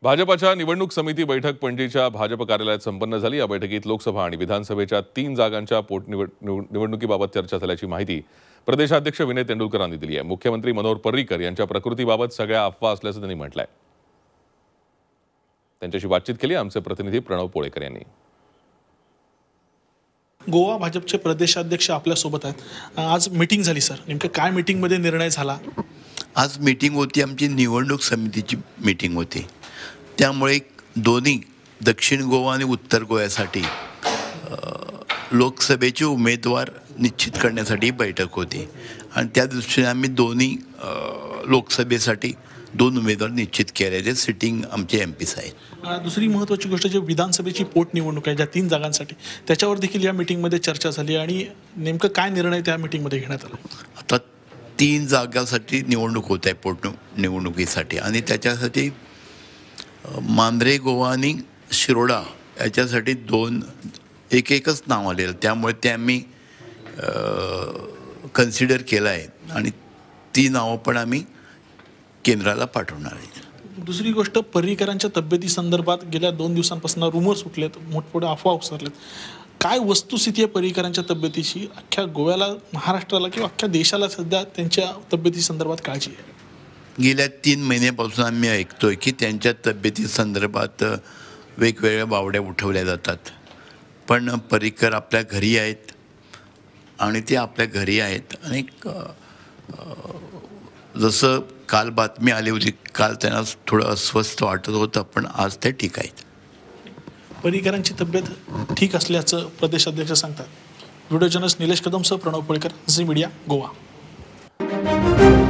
भाजपच्या निवडणूक समिती बैठक पणजीच्या भाजप कार्यालयात संपन्न झाली। या बैठकीत लोकसभा आणि विधानसभेच्या 3 जागांच्या निवडणुकीबाबत चर्चा झाल्याची माहिती प्रदेशाध्यक्ष विनय तेंडुलकरांनी दिली आहे। मुख्यमंत्री मनोहर पर्रीकर यांच्या प्रकृतीबाबत सगळ्या अफवा असल्याचं त्यांनी म्हटलंय। त्यांच्याशी बातचीत केली आमचे प्रतिनिधी प्रणव पोळेकर यांनी। गोवा भाजपचे प्रदेशाध्यक्ष आपल्या सोबत आहेत। आज मीटिंग झाली सर, नेमकं काय मीटिंग मध्ये निर्णय झाला? आज मीटिंग होती, आमची निवडणूक समितीची मीटिंग होती। त्यामुळे दोन्ही दक्षिण गोवा आणि उत्तर गोव्यासाठी लोकसभेचे उमेदवार निश्चित करण्यासाठी बैठक होती आणि त्या दृष्टीने आम्ही दोन्ही लोकसभेसाठी 2 उमेदवार निश्चित केले जे सिटिंग आमचे एमपीस आहेत। दुसरी महत्त्वाची गोष्ट जे विधानसभेची पोटनिवडणूक आहे ज्या 3 जागांसाठी, त्याच्यावर देखील या मीटिंगमध्ये चर्चा झाली आणि नेमकं काय निर्णय त्या मीटिंगमध्ये घेण्यात आला? आता 3 जागांसाठी निवडणूक होत आहे पोटनिवडणुकीसाठी आणि त्याच्यासाठी मांद्रे गोवा आणि शिरोडा याच्यासाठी एकच नाव आलेलं, त्यामुळे ते आम्ही कन्सिडर केलं आहे आणि ती नावं पण आम्ही केंद्राला पाठवणार आहे। दुसरी गोष्ट, पर्रीकरांच्या तब्येतीसंदर्भात गेल्या 2 दिवसांपासून रुमर सुटलेत, मोठमोठ्या अफवा उसरलेत। काय वस्तुस्थिती आहे पर्रीकरांच्या तब्येतीची? अख्ख्या गोव्याला, महाराष्ट्राला किंवा अख्ख्या देशाला सध्या त्यांच्या तब्येतीसंदर्भात काळजी आहे? गेल्या 3 महिन्यापासून आम्ही ऐकतोय की त्यांच्या तब्येतीसंदर्भात वेगवेगळ्या बावड्या उठवल्या जातात, पण पर्रीकर आपल्या घरी आहेत आणि ते आपल्या घरी आहेत। आणि जसं काल बातमी आली होती, काल त्यांना थोडं अस्वस्थ वाटत होतं, पण आज ते ठीक आहेत। पर्रीकरांची तब्येत ठीक असल्याचं प्रदेशाध्यक्ष सांगतात। व्हिडिओ जर्नलिस्ट निलेश कदमसह प्रणव पोळेकर, झी मीडिया, गोवा।